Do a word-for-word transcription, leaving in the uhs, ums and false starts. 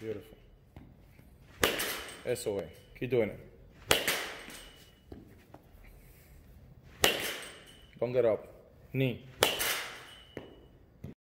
Beautiful. Eso way. Keep doing it. Don't get up. Knee.